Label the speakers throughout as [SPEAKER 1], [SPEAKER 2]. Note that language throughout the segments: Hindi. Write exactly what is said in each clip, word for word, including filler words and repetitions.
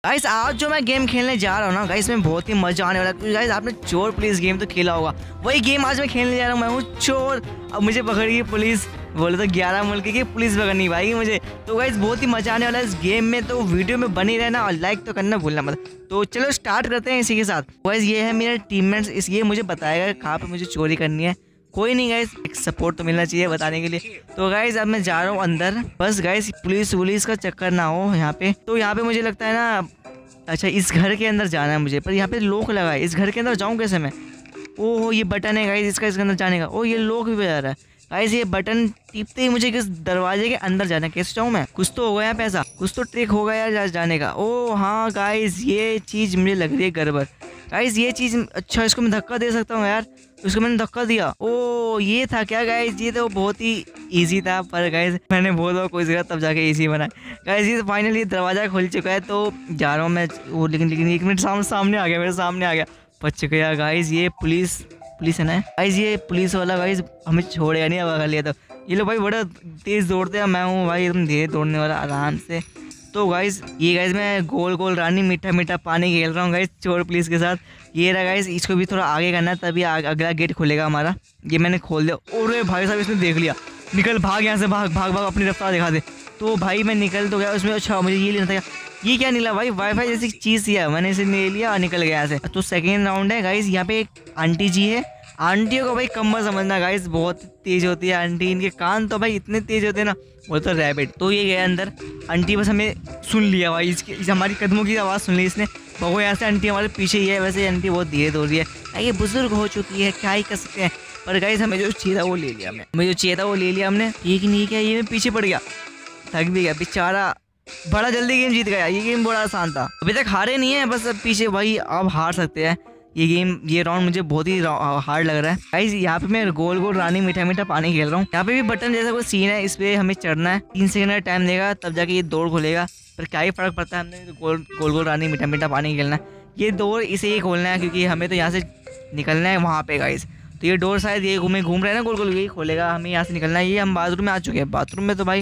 [SPEAKER 1] गाइस आज जो मैं गेम खेलने जा रहा हूँ ना गाइस, में बहुत ही मजा आने वाला है। गाइस आपने चोर पुलिस गेम तो खेला होगा, वही गेम आज मैं खेलने जा रहा हूँ। मैं हूँ चोर, अब मुझे पकड़ी पुलिस, बोले तो ग्यारह मुल्क की पुलिस पकड़नी भाई मुझे। तो गाइस बहुत ही मजा आने वाला है इस गेम में, तो वीडियो में बनी रहना और लाइक तो करना भूलना मत। तो चलो स्टार्ट करते हैं इसी के साथ। गाइस ये है मेरे टीममेट्स, इस ये मुझे बताएगा कहाँ पे मुझे चोरी करनी है। कोई नहीं गाइस, एक सपोर्ट तो मिलना चाहिए बताने के लिए। तो गाइस अब मैं जा रहा हूँ अंदर, बस गाइस पुलिस वुलिस का चक्कर ना हो यहाँ पे। तो यहाँ पे मुझे लगता है ना, अच्छा इस घर के अंदर जाना है मुझे, पर यहाँ पे लॉक लगा है। इस घर के अंदर जाऊँ कैसे मैं? ओह ये बटन है गाइस इसका, इसके अंदर जाने का। ओ ये लॉक भी बजा रहा है गाइस, ये बटन टिपते ही मुझे किस दरवाजे के अंदर जाना है। कैसे जाऊँ मैं? कुछ तो होगा यहाँ पे, ऐसा कुछ तो ट्रिक होगा यार जाने का। ओ हाँ गाइस ये चीज़ मुझे लग रही है गड़बड़। गाइस ये चीज़, अच्छा इसको मैं धक्का दे सकता हूँ यार, उसको मैंने धक्का दिया। ओ ये था क्या गाइस? ये तो बहुत ही इजी था, पर गाइस मैंने बहुत बार कोशिश किया तब जाके इजी बना। गाइस ये फाइनली दरवाज़ा खुल चुका है, तो जा रहा हूँ मैं। वो लेकिन लेकिन एक मिनट, सामने सामने आ गया, मेरे सामने आ गया, बच गया गाइस। ये पुलिस पुलिस है ना गाइस, ये पुलिस वाला गाइस हमें छोड़ेगा नहीं, अब अगर लिया तो। ये लोग भाई बड़ा तेज़ दौड़ते हैं, मैं हूँ भाई एकदम धीरे दौड़ने वाला, आराम से। तो गाइस ये गाइस मैं गोल गोल रानी मीठा मीठा पानी खेल रहा हूँ गाइस चोर पुलिस के साथ। ये रहा गाइस, इसको भी थोड़ा आगे करना है तभी अगला गेट खुलेगा हमारा। ये मैंने खोल दिया। अरे भाई साहब इसने देख लिया, निकल भाग यहाँ से, भाग भाग भाग, अपनी रफ्तार दिखा दे। तो भाई मैं निकल तो गया उसमें। अच्छा मुझे ये लेना था, ये क्या निकला भाई? वाईफाई जैसी चीज़ है, मैंने इसे ले लिया और निकल गया यहाँ से। तो सेकेंड राउंड है गाइस, यहाँ पे एक आंटी जी है। आंटियों को भाई कम मत समझना गाइस, बहुत तेज होती है आंटी, इनके कान तो भाई इतने तेज होते हैं ना, वो तो रैबिट। तो ये गया अंदर, आंटी बस हमें सुन लिया भाई, इसकी इस हमारी कदमों की आवाज़ सुन ली इसने। बहु यहाँ से आंटी हमारे पीछे ही है, वैसे आंटी बहुत धीरे दौड़ रही है, ये बुजुर्ग हो चुकी है, क्या ही कर सकते हैं। पर गाइस हमें जो चाहिए था वो ले लिया, हमने हमें जो चाहिए था वो ले लिया हमने। ठीक नहीं क्या, ये मैं पीछे पड़ गया, थक भी गया बेचारा, बड़ा जल्दी गेम जीत गया। ये गेम बड़ा आसान था, अभी तक हारे नहीं है, बस अब पीछे भाई अब हार सकते हैं। ये गेम, ये राउंड मुझे बहुत ही हार्ड लग रहा है गाइस। यहाँ पे मैं गोल गोल रानी मीठा मीठा पानी खेल रहा हूँ। यहाँ पे भी बटन जैसा कोई सीन है, इस पे हमें चढ़ना है, तीन सेकंड का टाइम देगा तब जाके ये दौड़ खुलेगा। पर क्या ही फर्क पड़ता है, हमने तो गोल गोल गोल रानी मीठा मीठा पानी खेलना है। ये डोर इसे ही खोलना है, क्योंकि हमें तो यहाँ से निकलना है वहाँ पे गाइस। तो ये डोर शायद ये घूमे घूम रहे हैं ना गोल गोल, यही खोलेगा, हमें यहाँ से निकलना है। ये हम बाथरूम में आ चुके हैं, बाथरूम में तो भाई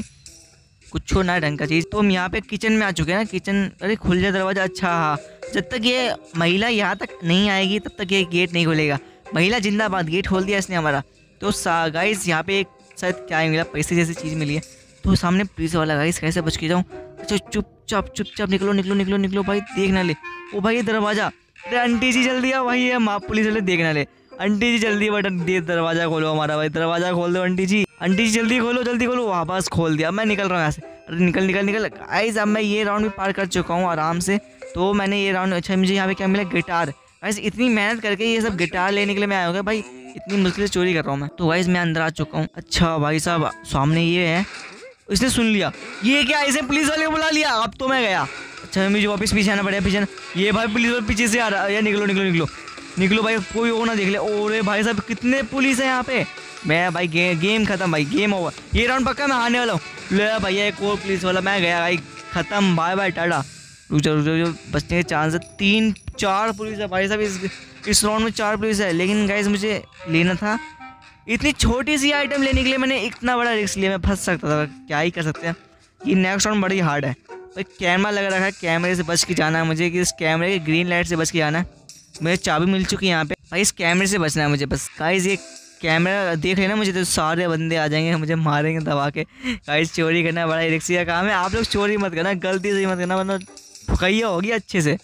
[SPEAKER 1] कुछ ना ढंग का चीज़। तो हम यहाँ पे किचन में आ चुके हैं ना, किचन, अरे खुल जाए दरवाजा। अच्छा हाँ, जब तक ये महिला यहाँ तक नहीं आएगी तब तक ये गेट नहीं खुलेगा। महिला जिंदाबाद, गेट खोल दिया इसने हमारा। तो गाइस यहाँ पे एक शायद क्या मिला, पैसे जैसी चीज़ मिली है। तो सामने पुलिस वाला गाइस, कैसे बच के जाऊँ? अच्छा चुपचाप चुपचाप निकलो निकलो निकलो निकलो भाई, देख ना ले। ओ भाई ये दरवाजा, अरे आंटी जी जल्दी आओ भाई, ये माँ पुलिस वाले देख ना ले। आंटी जी जल्दी बटन दे, दरवाजा खोलो हमारा भाई, दरवाजा खोल दो आंटी जी, आंटी जी जल्दी खोलो जल्दी खोलो। वहाँ बस खोल दिया, मैं निकल रहा हूँ यहाँ से। अरे निकल निकल निकल गाइस, अब मैं ये राउंड भी पार कर चुका हूँ आराम से। तो मैंने ये राउंड, अच्छा मुझे यहाँ पे क्या मिला? गिटार। गाइस इतनी मेहनत करके ये सब गिटार लेने के लिए मैं आया हूँ भाई, इतनी मुश्किल से चोरी कर रहा हूँ मैं। तो गाइस मैं अंदर आ चुका हूँ। अच्छा भाई साहब सामने ये है, इसने सुन लिया। ये क्या, इसे पुलिस वाले को बुला लिया, अब तो मैं गया। अच्छा मुझे वापस पीछे आना पड़ेगा, पीछे। ये भाई पुलिस वाले पीछे से आ रहा है, निकलो निकलो निकलो निकलो भाई, कोई वो ना देख ले। ओरे भाई साहब कितने पुलिस है यहाँ पे। मैं भाई गे, गेम खत्म भाई, गेम ओवर, ये राउंड पक्का मैं हारने वाला हूँ। ले भैया एक और पुलिस वाला, मैं गया भाई, खत्म, बाय बाय टाटा। रुक रुक जो बचने के चांस है, तीन चार पुलिस है भाई साहब इस इस राउंड में, चार पुलिस है। लेकिन गाइस मुझे लेना था, इतनी छोटी सी आइटम लेने के लिए मैंने इतना बड़ा रिस्क लिया, मैं फंस सकता था, क्या ही कर सकते हैं। ये नेक्स्ट राउंड बड़ी हार्ड है भाई, कैमरा लगा रखा है, कैमरे से बच के जाना है मुझे, कि इस कैमरे की ग्रीन लाइट से बच के जाना है। मुझे चाबी मिल चुकी है यहाँ पे भाई, इस कैमरे से बचना है मुझे बस। गाइस ये कैमरा देख लेना मुझे, तो सारे बंदे आ जाएंगे, मुझे मारेंगे दबा के। गाइस चोरी करना बड़ा रिस्की का काम है, आप लोग चोरी मत करना, गलती से ही मत करना, वरना फुकैया होगी अच्छे से।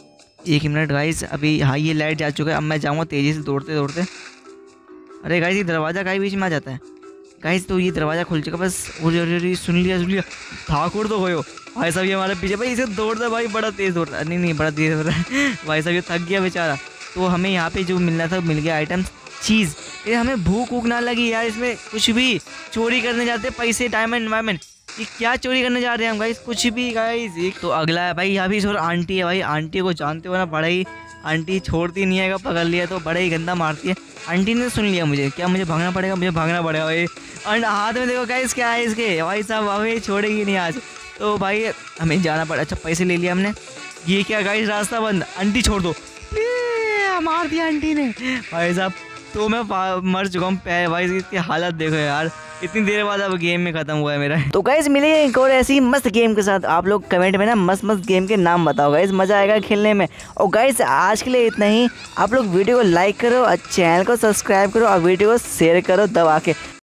[SPEAKER 1] एक मिनट गाइस, अभी हाँ ये लाइट जा चुका है, अब मैं जाऊँगा तेज़ी से दौड़ते दौड़ते। अरे गाइस ये दरवाज़ा का बीच में आ जाता है गाइस, तो ये दरवाज़ा खुल चुका बस। अरे सुन लिया सुन लिया, ठाकुर तो गयो भाई साहब, ये हमारे पीछे भाई, इसे दौड़ता भाई, बड़ा तेज़ दौड़ता है, नहीं नहीं बड़ा तेज़ दौड़ रहा है भाई साहब, ये थक गया बेचारा। तो हमें यहाँ पे जो मिलना था मिल गया, आइटम चीज़। ये हमें भूख वूख ना लगी यार, इसमें कुछ भी चोरी करने जाते, पैसे डायमंड वायमंड, ये क्या चोरी करने जा रहे हैं हम गाइस, कुछ भी गाइस। एक तो अगला है भाई, यहाँ भी और आंटी है भाई, आंटी को जानते हो ना, बड़ा ही आंटी छोड़ती नहीं है, पकड़ लिया तो बड़ा ही गंदा मारती है। आंटी ने सुन लिया मुझे, क्या मुझे भागना पड़ेगा, मुझे भागना पड़ेगा भाई। और हाथ में देखो गाइस क्या है इसके, भाई साहब हमें छोड़ेगी नहीं आज, तो भाई हमें जाना पड़ा। अच्छा पैसे ले लिया हमने। ये क्या गाइस, रास्ता बंद, आंटी छोड़ दो, मार दिया आंटी ने भाई साहब। तो मैं मर चुका हूँ भाई, इसकी हालत देखो यार, इतनी देर बाद अब गेम में खत्म हुआ है मेरा। तो गाइस मिलेंगे एक और ऐसी मस्त गेम के साथ। आप लोग कमेंट में ना मस्त मस्त गेम के नाम बताओ गाइस, मजा आएगा खेलने में। और गाइस आज के लिए इतना ही। आप लोग वीडियो को लाइक करो और चैनल को सब्सक्राइब करो और वीडियो को शेयर करो दबा के।